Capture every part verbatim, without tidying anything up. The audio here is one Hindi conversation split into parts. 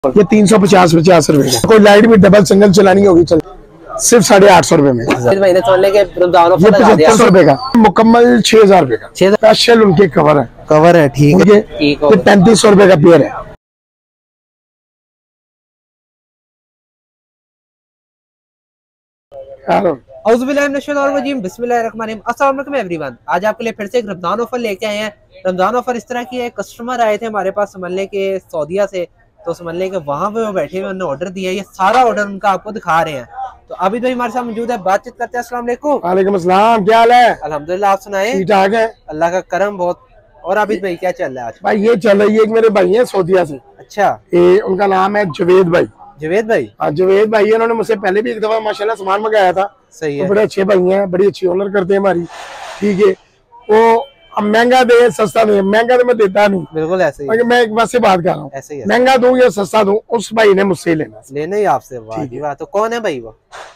ये तीन सौ पचास पचास रुपए का। कोई लाइट भी डबल सिंगल चलानी होगी चल सिर्फ साढ़े आठ सौ रुपए में। ये पचहत्तर सौ रुपए का मुकम्मल छह हजार रुपए का स्पेशल उनके कवर है। कवर है ठीक है। ये पैंतीस सौ रुपए का पेयर है। अस्सलाम एवरीवन, आज आपके लिए फिर से एक रमजान ऑफर लेके आए हैं। रमजान ऑफर इस तरह की है, कस्टमर आए थे हमारे पास समझने के सऊदीया से, तो समझने के वहाँ पे वो बैठे हुए उन्होंने ऑर्डर दिया। ये सारा ऑर्डर उनका आपको दिखा रहे हैं। तो अभी भाई हमारे साथ मौजूद है, बातचीत करते हैं। अस्सलाम वालेकुम। वालेकुम अस्सलाम, क्या हाल है? अल्हम्दुलिल्लाह, आप सुनाए? ठीक ठाक है, अल्लाह का करम बहुत। और आबिद भाई क्या चल रहा है आज? भाई ये चल रही है, एक मेरे भाई है सऊदीया से। अच्छा, ये उनका नाम है जवेद भाई। जवेद भाई? हाँ जवेद भाई, इन्होंने मुझसे पहले भी एक दफा माशाल्लाह सामान मंगाया था। सही है। तो बड़े अच्छे भाई हैं, बड़ी अच्छी ऑनर करते हैं हमारी। ठीक है, वो अब महंगा दे सस्ता दे, महंगा तो मैं देता नहीं। बिल्कुल ऐसे ही। मैं एक बात से बात कर रहा हूँ, ऐसे ही महंगा दूं या सस्ता दूं, उस भाई ने मुझसे लेना लेना ही आपसे। वाह जी वाह। तो कौन है भाई वो?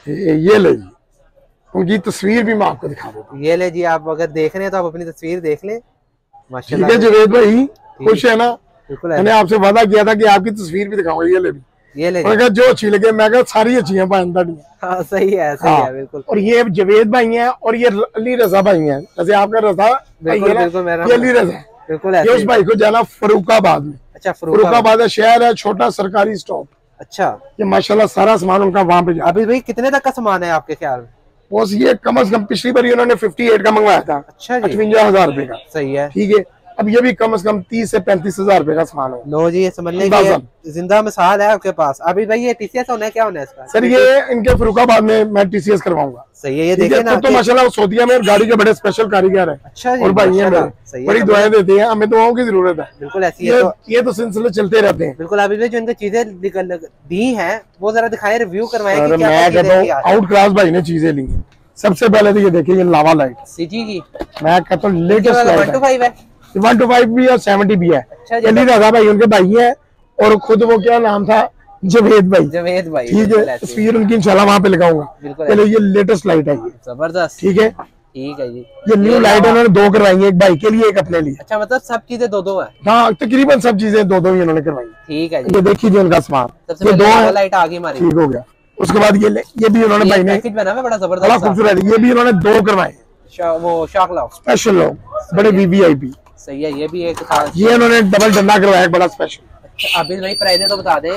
ये ले जी, उनकी तस्वीर भी मैं आपको दिखा देता हूँ। ये ले जी, आप अगर देख रहे हैं तो आप अपनी तस्वीर देख लें। ठीक है जवेद भाई, खुश है ना? बिल्कुल। मैंने आपसे वादा किया था कि आपकी तस्वीर भी दिखाऊंगा। ये ले भी, ये ले अगर जो अच्छी लगे, मैं कहा सारी अच्छी है। हाँ सही है, सही है बिल्कुल। और ये जवेद भाई हैं और ये अली रजा भाई हैं। जैसे आपका रजा बिल्कुल, बिल्कुल, ये अली रजा बिल्कुल। ये उस भाई को जाना फरुखाबाद में। अच्छा, फरुखाबाद शहर है, छोटा सरकारी स्टॉप। अच्छा, ये माशाल्लाह सारा सामान उनका वहाँ पे। अभी भाई कितने तक का सामान है आपके ख्याल में? बस ये कम अज कम पिछली बार उन्होंने अट्ठावन का मंगवाया था। अच्छा, अठवंजा हजार रुपए का। सही है। ठीक है, अब ये भी कम अज कम तीस से पैंतीस हजार रुपए का सामान है। लो जी, ये समझने की जिंदा मिसाल है आपके पास। अभी भाई ये टीसीएस होना है, क्या होना है इसका? सर ये इनके फरुखाबाद में मैं टीसीएस करवाऊंगा। सही है। ये देखिए ना, तो माशाल्लाह सऊदीया में गाड़ी के बड़े स्पेशल कारीगर है। अच्छा जी, और भाई है बड़ी दुआएं देते हैं, हमें दुआओं की जरूरत है। बिल्कुल ऐसी है। ये तो सिलसिले चलते रहते हैं। बिल्कुल। अभी जो इनकी चीजें दी हैं वो जरा दिखाएं, रिव्यू करवाएं। मैं कहता हूँ आउट क्लास भाई ने चीजें ली है। सबसे पहले तो ये देखिए, ये लावा लाइट सीजी की, मैं कहता हूँ लेटेस्ट लाइट है। वन टू फाइव भी है, सेवेंटी भी है। अली रजा भाई उनके भाई है, और खुद वो क्या नाम था, जवेद भाई। जवेद भाई, ठीक है। तस्वीर उनकी इंशाल्लाह वहाँ पे लगाऊंगा। चलो ये लेटेस्ट लाइट है, ये जबरदस्त। ठीक है, ठीक है जी। ये न्यू लाइट उन्होंने दो करवाई है, एक भाई के लिए, एक अपने लिए। अच्छा, मतलब सब चीजें दो दो है? हाँ, तकरीबन सब चीजें दो दो ही उन्होंने करवाई। ठीक है, ये देखिए उनका सामान, ये दो है। लाइट आ गई हमारी, ठीक हो गया। उसके बाद ये ये भी उन्होंने भाई ने बड़ा जबरदस्त, बड़ा खूबसूरत, ये भी उन्होंने दो करवाए। वो शॉक लॉक स्पेशल लोग, बड़े वीवीआईपी। सही है। ये भी एक था, ये उन्होंने डबल डंडा करवाया, बड़ा स्पेशल। अच्छा, अभी भाई प्राइस तो बता दे।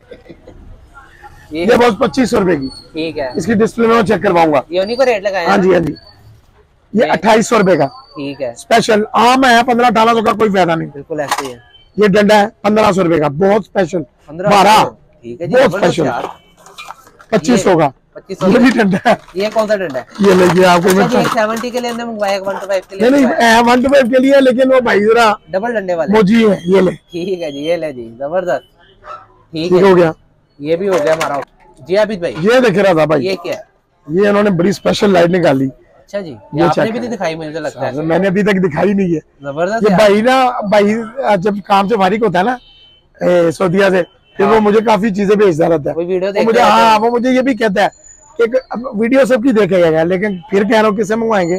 ये बस पच्चीस सौ रुपए की। ठीक है, इसकी डिस्प्ले में चेक करवाऊंगा। ये उन्हीं को रेट लगाया? हाँ जी, हाँ जी। ये अट्ठाईस सौ रुपए का। ठीक है, स्पेशल। आम है पंद्रह अठारह सौ का, कोई फायदा नहीं। बिल्कुल ऐसे ही है। ये डंडा है पंद्रह सौ रुपए का, बहुत स्पेशल। बारह, ठीक है, बहुत स्पेशल। पच्चीस सौ का ये भी डंडा है। ये कौन सा डंडा है? ये लेके आपको सेवेंटी के लिए मंगवाया, वन टू फाइव के लिए नहीं, नहीं वन टू फाइव के लिए, लेकिन वो भाई जरा डबल डंडे वाले मोजी है। ये ले, ठीक है जी, ये ले जी, जबरदस्त। ठीक हो गया, ये भी हो गया हमारा जी। अबिद भाई ये देख रहा था भाई, ये क्या है? ये इन्होंने बड़ी स्पेशल लाइट निकाली। अच्छा जी, ये आपने भी नहीं दिखाई? मुझे लगता है मैंने अभी तक दिखाई नहीं है। जबरदस्त। ये भाई ना, भाई जब काम से फारिग होता है ना सऊदीया से, फिर वो मुझे काफी चीजें भेजता रहता है। वीडियो मुझे, हाँ, वो मुझे ये भी कहता है कि वीडियो सबकी देखेगा, लेकिन फिर कह रहा हूँ किससे मंगवाएंगे?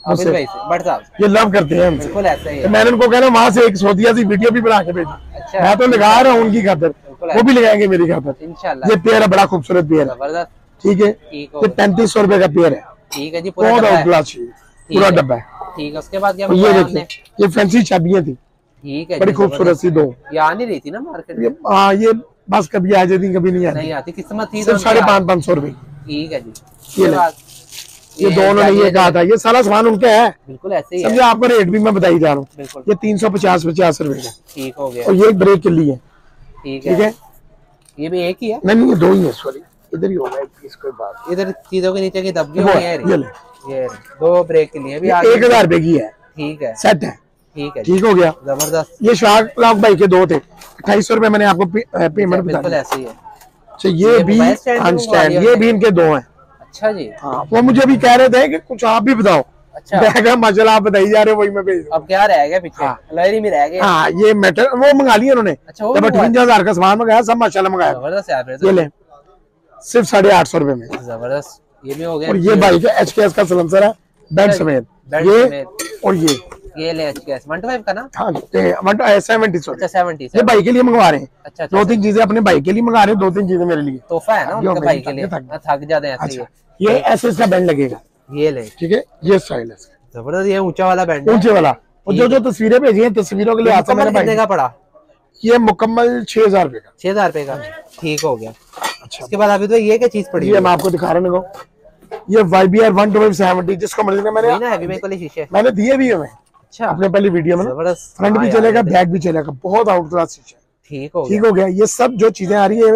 ये लव करते हैं हमसे। तो मैंने उनको कहना वहाँ से एक सऊदीया से वीडियो भी बना के भेजी। अच्छा, मैं तो लगा रहा हूँ उनकी खातर, वो भी लगाएंगे मेरी खातर इंशाल्लाह। ये पेयर है, बड़ा खूबसूरत पेयर है। ठीक है, ये पैंतीस सौ रुपए का पेयर है। ठीक है जी, पूरा डब्बा है। ठीक है, उसके बाद ये देखिए, ये फैंसी चाबियां थी। ठीक है, बड़ी खूबसूरत सी दो। ये आ नहीं रही थी ना मार्केट में? हाँ, ये बस कभी आ जाती, कभी नहीं आती। नहीं आती, किस्मत थी। सिर्फ साढ़े पाँच पाँच सौ रुपए। ठीक है जी। ये ये दोनों ने ये कहा था, ये सारा सामान उनका है। बिल्कुल ऐसे ही है। समझे, आपका रेट भी मैं बताई जा रहा हूँ। ये तीन सौ पचास पचास रुपए का। ठीक हो गया। और ये ब्रेक के लिए। ठीक है, ये भी एक ही है? नहीं, ये दो ही है, सॉरी, इधर ही होगा इसको बात। इधर चीजों के नीचे की दबकी हुई है। ये ले, ये दो ब्रेक के लिए भी एक हजार रुपए की है। ठीक है, सेट है। ठीक है, ठीक हो गया, जबरदस्त। ये शार्क लॉक भाई के दो थे, अट्ठाईस सौ रुपए मैंने आपको पेमेंट बता दी। ऐसे ही है। अच्छा, ये भी स्टैंड, ये भी इनके दो हैं। अच्छा जी, हाँ। वो मुझे भी कह रहे थे कि कुछ आप भी बताओ। अच्छा, माशाल्लाह आप बताई जा रहे हो, वही मैं भेज। अब क्या रह गया पीछे? लहरी में रह गया। हाँ, ये मेटल वो मंगा लिया उन्होंने। अच्छा, जब अठवंजा हजार का सामान मंगाया, सब माशाल्लाह मंगाया। जबरदस्त। ये ले, सिर्फ साढ़े आठ सौ रुपए में। जबरदस्त। ये भी हो गया। और ये भाई का एच के एस का सलेंसर है, बैंड समेत। ये और ये ये ले एच के एस वन टू फाइव का ना। हाँ सेवेंटी सॉरी अच्छा सेवेंटी ये भाई के लिए मंगवा रहे हैं। अच्छा दो तीन चीजें अपने भाई के लिए मंगा रहे हैं, दो तीन चीजें मेरे लिए तोहफा है ना उनके भाई के लिए, थक जाते हैं ऐसे। ये ऐसे इसका बैंड लगेगा, ये ले ठीक है, ये स्टाइल है जबरदस्त। ये ऊंचा वाला बैंड, ऊंचे वाला। और जो जो तस्वीरें भेजी हैं तस्वीरों के लिए आता है कितने का पड़ा? ये मुकम्मल छह हजार रुपए का। छह हजार रुपए का, ठीक हो गया। अच्छा उसके बाद अभी तो ये क्या चीज पड़ी है, मैं आपको दिखा रहा हूँ, ये Y B R one two five seventy जिसको मैंने मैंने शीशे मैंने दिए भी हमें। अच्छा अपने पहली वीडियो में फ्रंट भी चलेगा बैक भी चलेगा, बहुत आउट क्लास शीशे। ठीक हो ठीक हो गया। ये सब जो चीजें आ रही है,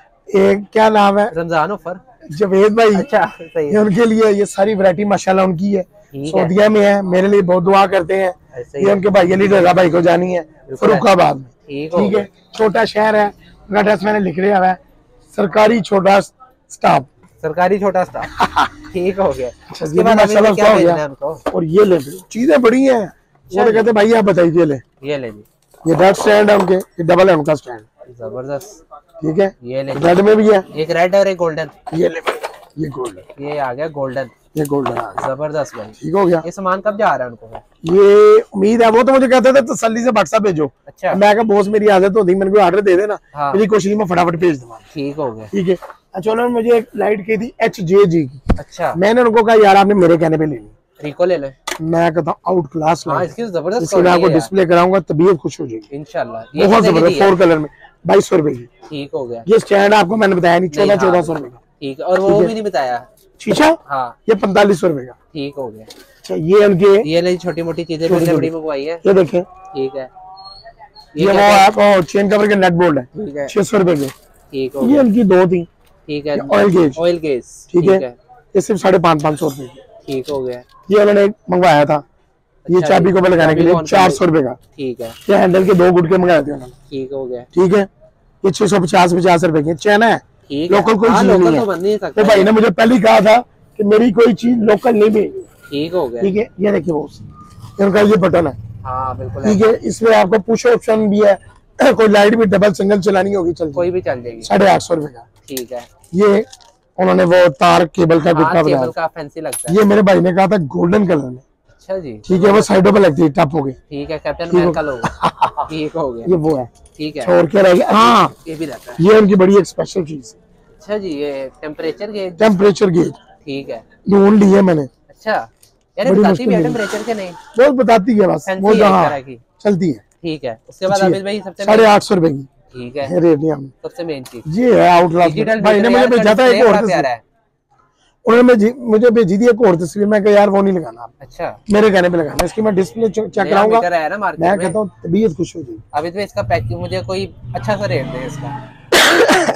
एक क्या नाम है, रमजान ऑफर जवेद भाई। अच्छा सही है। ये उनके लिए ये सारी वैरायटी माशाल्लाह उनकी है, सऊदीया में है, मेरे लिए बहुत दुआ करते हैं। ये उनके भाई अली रजा भाई को जानी है, फरुखाबाद में। ठीक है, छोटा शहर है, उनका एड्रेस मैंने लिख लिया है, सरकारी छोटा स्टाफ, सरकारी छोटा स्टाफ। ठीक हो गया। उसके बाद माशाल्लाह क्या हो गया। और ये ले चीजें बड़ी हैं, वो कहते हैं भाई आप बताइए, ले ये ले जी, ये रेड स्टैंड है उनके, ये डबल है उनका स्टैंड, जबरदस्त। ठीक है, ये ले रेड में भी है, एक रेड और एक गोल्डन। ये ले ये गोल्डन, ये आ गया गोल्डन, ये गोल्डन, जबरदस्त भाई। ठीक हो गया। ये सामान कब जा रहा है उनको? ये उम्मीद है, वो तो मुझे कहते थे तसल्ली से व्हाट्सएप भेजो। अच्छा मैं कहा बॉस मेरी आदत होती, मैंने कोई ऑर्डर दे देना, मेरी कोशिश में फटाफट भेज दूंगा। ठीक हो गया। ठीक है। अच्छा उन्होंने मुझे एक लाइट की थी एच जे जी की। अच्छा मैंने उनको कहा यार आपने मेरे कहने पे लेनी, रिको ले ले। मैं कहता हूँ आउट क्लास हाँ, इसकी जबरदस्त, इसको मैं आपको डिस्प्ले कराऊंगा, तबीयत खुश हो जाएगी इंशाल्लाह। बहुत जबरदस्त, फोर कलर में बाईस सौ रुपए की। ठीक हो गया। ये स्टैंड आपको मैंने बताया नहीं, चौदह चौदह सौ रुपए का। ठीक है, और वो भी नहीं बताया शीशा, हाँ ये पैंतालीस सौ रुपए का। ठीक हो गया। अच्छा ये उनके ये नहीं छोटी मोटी चीजें बड़ी मंगवाई है, ये देखें। ठीक है, ये वो आपको चेन कवर के नेट बोल्ड है, ठीक है, छह सौ रुपए के। ठीक हो ये उनकी दो थी, ठीक है, ऑयल गेज, ऑयल गेज, ठीक है, ये सिर्फ साढ़े पाँच पाँच सौ रुपए की। ठीक हो गया। ये उन्होंने मंगवाया था, ये चाबी को लगाने के लिए चार सौ रुपए का। ठीक है, ये हैंडल के दो गुटके मंगाए थे उन्होंने। ठीक हो गया। ठीक है, ये छह सौ पचास पचास रुपए की चैन है, लोकल कोई चीज नहीं है। तो भाई ने मुझे पहले कहा था कि मेरी कोई चीज लोकल नहीं भेजी। ठीक हो गया। ठीक है, ये देखिए वो इनका ये बटन है, हाँ बिल्कुल ठीक है, इसमें आपको पुश ऑप्शन भी है, कोई लाइट भी डबल सिंगल चलानी होगी चल कोई भी चल जाएगी, साढ़े आठ सौ रुपए का। ठीक है, ये उन्होंने वो तार केबल का गुटका बनाया, केबल का फैंसी लगता है। ये मेरे भाई ने कहा था गोल्डन कलर में। अच्छा जी, ठीक है, वो साइडों पे लगती है, टप हो गई। ठीक है, कैप्टन अमेरिका लोगो। ठीक हो गया, ये वो है। ठीक है, छोड़ के रह गया। हाँ ये भी रहता है, ये उनकी बड़ी एक स्पेशल चीज। अच्छा जी, ये टेम्परेचर गेज, टेम्परेचर गेज, ठीक है, ढूंढ ली है मैंने। अच्छा यार बताती भी है टेम्परेचर के नहीं, बहुत बताती है बस, वो जहाँ चलती है। ठीक है, उसके बाद अमित भाई सबसे साढ़े आठ सौ रुपए की। ठीक है, रेट नहीं हम सबसे मेन चीज ये है आउटलास्ट। भाई ने मुझे भेजा था एक और तस्वीर, उन्होंने मुझे भेजी थी एक और तस्वीर, मैं कहा यार वो नहीं लगाना। अच्छा मेरे कहने पे लगाना, इसकी मैं डिस्प्ले चेक कराऊंगा, मैं कहता हूँ तबीयत खुश हो जाएगी। अभी तो इसका पैकिंग मुझे कोई अच्छा सा रेट दे इसका।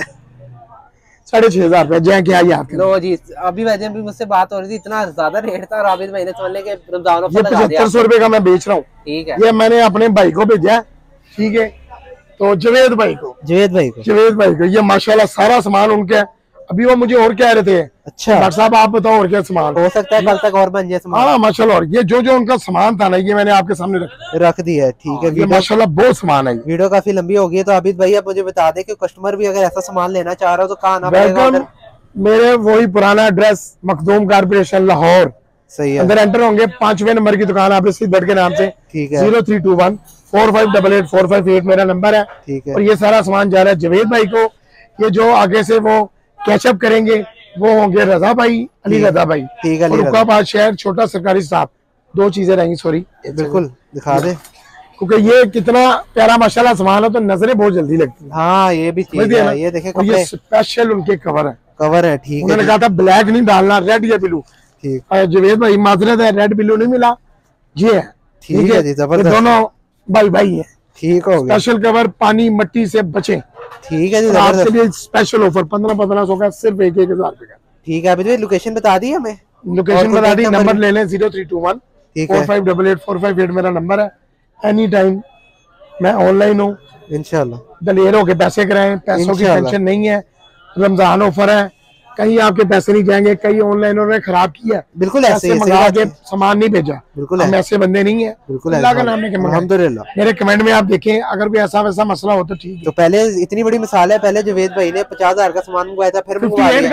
साढ़े छह हजार रुपए जय क्या आपके। लो जी, अभी वैसे भी मुझसे बात हो रही थी, इतना ज्यादा रेट था और आबिद भाई ने समझ के रमजान ऑफर लगा दिया। पचहत्तर सौ रुपए का मैं बेच रहा हूँ। ठीक है, ये मैंने अपने भाई को भेजा। ठीक है, तो जवेद भाई को, जवेद भाई को जवेद भाई को ये माशाल्लाह सारा सामान उनके। अभी वो मुझे और कह रहे थे, अच्छा डॉक्टर साहब आप बताओ और क्या सामान हो सकता है, कल तक और बन जाए सामान। हाँ माशाल्लाह, और ये जो जो उनका सामान था ना, ये मैंने आपके सामने रख रख दिया है। ठीक है, ये माशाल्लाह बहुत सामान है। वीडियो काफी लंबी हो गई है, तो आबिद भाई आप मुझे बता दें कि कस्टमर भी अगर ऐसा सामान लेना चाह रहा हो तो कहाँ आना पड़ेगा? मेरे वही पुराना एड्रेस मखदूम कारपोरेशन लाहौर, सही है, अंदर एंटर होंगे, पांचवें नंबर की दुकान आप इसी दर के नाम से। ठीक है, zero three two one four five double eight four five eight मेरा नंबर है। ठीक है, और ये सारा सामान जा रहा है जवेद भाई को। ये जो आगे से वो कैचअप करेंगे वो होंगे रजा भाई, अली रजा भाई। ठीक है, फरुखाबाद शहर, छोटा सरकारी स्टाफ, दो चीजें रहेंगी। सॉरी बिल्कुल दिखा दे, क्योंकि ये कितना प्यारा माशाल्लाह सामान है तो नजरें बहुत जल्दी लगती है। हाँ ये भी चीज है, ये देखें ये स्पेशल उनके कवर है, कवर है। ठीक है, उन्होंने कहा था ब्लैक नहीं डालना, रेड या ब्लू। ठीक, जवेद भाई माजरत है, रेड ब्लू नहीं मिला, ये है। ठीक है, जबरदस्त, दोनों भाई भाई है। ठीक हो गया, स्पेशल कवर, पानी मट्टी से बचे। ठीक है जी, आपके लिए स्पेशल ऑफर पंद्रह पंद्रह सौ का, सिर्फ एक एक हजार रुपए का। ठीक है, अभी लोकेशन बता दी हमें, लोकेशन बता दी, नंबर ले लें zero three two one four five double eight four five eight मेरा नंबर है। एनी टाइम मैं ऑनलाइन हूँ इंशाल्लाह, दलेर होके पैसे कराएं, पैसों की टेंशन नहीं है। रमजान ऑफर है, कहीं आपके पैसे नहीं जाएंगे, कहीं ऑनलाइन उन्होंने खराब किया, बिल्कुल ऐसे मंगा के सामान नहीं भेजा, बिल्कुल हम ऐसे बंदे नहीं है। बिल्कुल अल्लाह का नाम लेके अल्हम्दुलिल्लाह। मेरे कमेंट में आप देखें, अगर कोई ऐसा वैसा मसला हो तो ठीक है। तो पहले इतनी बड़ी मिसाल है, पहले जवेद भाई ने पचास हजार का सामान मंगवाया था, फिर का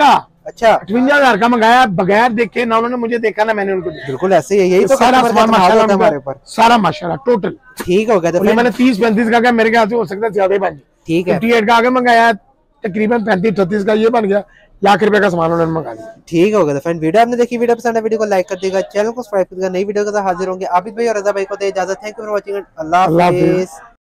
अच्छा, अठवंजा हजार का मंगाया, बगैर देखे ना उन्होंने मुझे देखा ना मैंने उनको। बिल्कुल ऐसे ही, यही तो सारा सामान माशाल्लाह हमारे ऊपर, सारा माशाल्लाह टोटल ठीक हो गया। तो मैंने तीस पैंतीस का, मेरे ख्याल से हो सकता है ज्यादा बन जाए। ठीक है, अट्ठावन का आगे मंगाया, तकरीबन पैंतीस छत्तीस का ये बन गया, लाख रुपए का सामान उन्होंने मंगा दिया। ठीक हो गया। तो फ्रेंड वीडियो आपने देखी, वीडियो पसंद है वीडियो को लाइक कर देगा, चैनल को सब्सक्राइब कर देगा। नई वीडियो के साथ हाजिर होंगे। आबिद भाई और रजा भाई को दे इजाजत। थैंक यू फॉर वॉचिंग, अल्लाह हाफिज़।